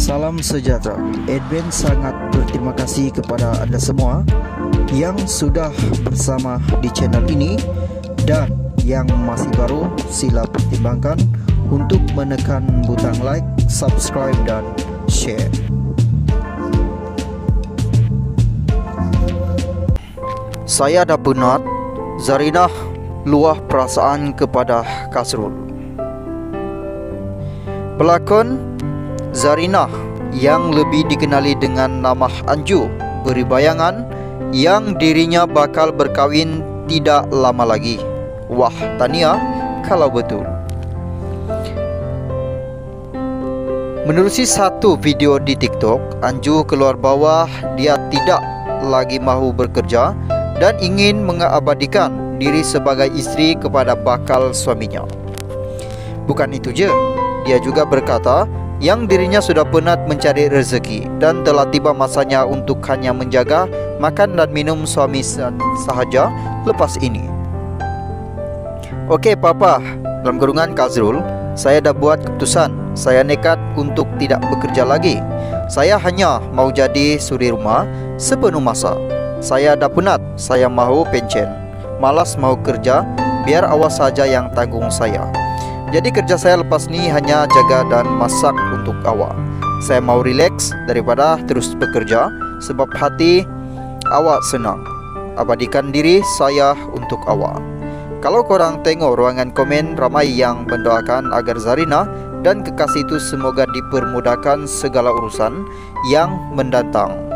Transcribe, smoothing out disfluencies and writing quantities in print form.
Salam sejahtera. Admin sangat berterima kasih kepada anda semua yang sudah bersama di channel ini, dan yang masih baru sila pertimbangkan untuk menekan butang like, subscribe dan share. Saya dah penat Zarinah luah perasaan kepada Kasrul. Pelakon Zarinah yang lebih dikenali dengan nama Anju beri bayangan yang dirinya bakal berkahwin tidak lama lagi. Wah, tahniah kalau betul. Menerusi satu video di TikTok, Anju keluar bawah dia tidak lagi mahu bekerja dan ingin mengabadikan diri sebagai istri kepada bakal suaminya. Bukan itu je, dia juga berkata yang dirinya sudah penat mencari rezeki dan telah tiba masanya untuk hanya menjaga makan dan minum suami sahaja lepas ini. Okey papa, dalam kurungan Kasrul, saya dah buat keputusan. Saya nekat untuk tidak bekerja lagi. Saya hanya mau jadi suri rumah sepenuh masa. Saya dah penat, saya mahu pencen. Malas mau kerja, biar awak saja yang tanggung saya. Jadi kerja saya lepas ni hanya jaga dan masak untuk awak. Saya mau relax daripada terus bekerja sebab hati awak senang. Abadikan diri saya untuk awak. Kalau korang tengok ruangan komen, ramai yang mendoakan agar Zarinah dan kekasih itu semoga dipermudahkan segala urusan yang mendatang.